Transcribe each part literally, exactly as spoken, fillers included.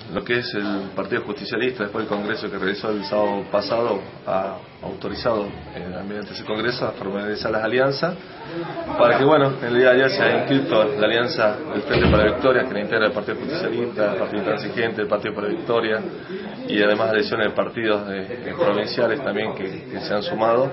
lo que es el Partido Justicialista, después del Congreso que realizó el sábado pasado, ha autorizado eh, mediante ese Congreso a formalizar las alianzas, para que, bueno, en el día de ayer se ha inscrito la alianza del Frente para la Victoria, que la integra el Partido Justicialista, el Partido Intransigente, el Partido para la Victoria, y además adhesiones de partidos de, de provinciales también que, que se han sumado,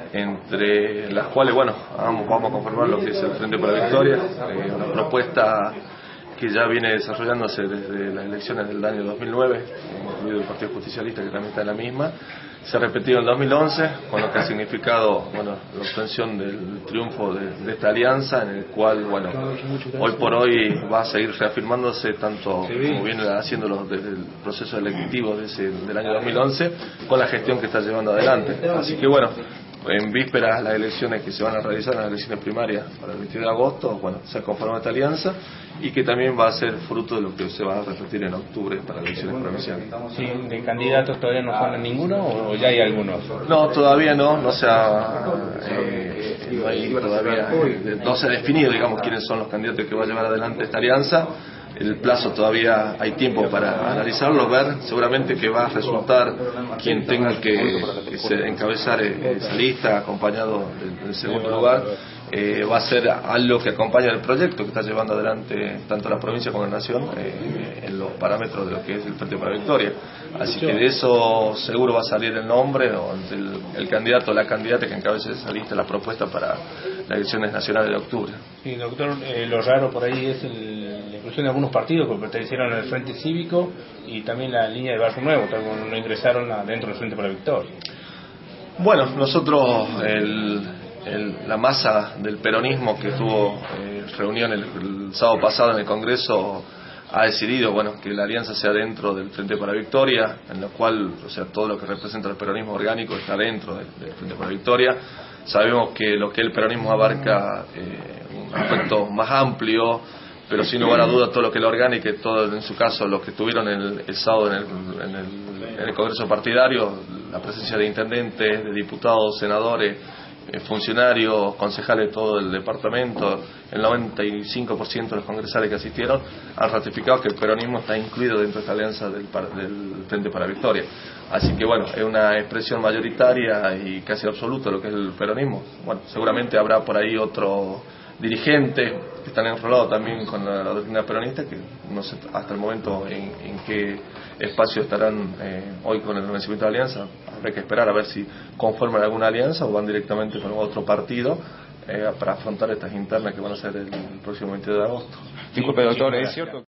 entre las cuales, bueno, vamos, vamos a conformar lo que es el Frente para la Victoria, eh, una propuesta que ya viene desarrollándose desde las elecciones del año dos mil nueve, incluido el Partido Justicialista, que también está en la misma. Se ha repetido en dos mil once, con lo que ha significado, bueno, la obtención del triunfo de, de esta alianza, en el cual, bueno, hoy por hoy va a seguir reafirmándose, tanto como viene haciéndolo desde el proceso electivo de ese, del año dos mil once, con la gestión que está llevando adelante. Así que, bueno, en vísperas las elecciones que se van a realizar, las elecciones primarias para el veintidós de agosto, bueno, se ha conformado esta alianza y que también va a ser fruto de lo que se va a repetir en octubre para las elecciones provinciales. Sí, ¿de candidatos todavía no ponen ninguno o ya hay algunos? No, todavía no, no se ha, eh, no hay todavía, eh, no se ha definido, digamos, quiénes son los candidatos que va a llevar adelante esta alianza. El plazo todavía hay tiempo para analizarlo, ver seguramente que va a resultar quien tenga que, que se encabezar esa lista, acompañado del, del segundo lugar, eh, va a ser algo que acompaña el proyecto que está llevando adelante tanto la provincia como la nación eh, en los parámetros de lo que es el Frente para la Victoria. Así que de eso seguro va a salir el nombre o el, el candidato o la candidata que encabece esa lista, la propuesta para las elecciones nacionales de octubre. Sí, doctor, eh, lo raro por ahí es el, la inclusión de algunos partidos que pertenecieron al Frente Cívico y también la línea de Barrio Nuevo, que no ingresaron a, dentro del Frente para la Victoria. Bueno, nosotros, el, el, la masa del peronismo que tuvo eh, reunión el, el sábado pasado en el Congreso, ha decidido, bueno, que la alianza sea dentro del Frente para la Victoria, en lo cual, o sea, todo lo que representa el peronismo orgánico está dentro del, del Frente para la Victoria. Sabemos que lo que el peronismo abarca eh, un aspecto más amplio, pero sin lugar a dudas todo lo que la orgánica y todo, en su caso, los que estuvieron el, el sábado en el, en, el, en el Congreso partidario, la presencia de intendentes, de diputados, senadores, eh, funcionarios, concejales de todo el departamento, el noventa y cinco por ciento de los congresales que asistieron han ratificado que el peronismo está incluido dentro de esta alianza del, del Frente para la Victoria. Así que, bueno, es una expresión mayoritaria y casi absoluta de lo que es el peronismo. Bueno, seguramente habrá por ahí otro dirigentes que están enrolados también con la, la doctrina peronista, que no sé hasta el momento en, en qué espacio estarán eh, hoy con el vencimiento de la alianza. Habrá que esperar a ver si conforman alguna alianza o van directamente con otro partido eh, para afrontar estas internas que van a ser el, el próximo veintidós de agosto. Disculpe, doctor, ¿es cierto?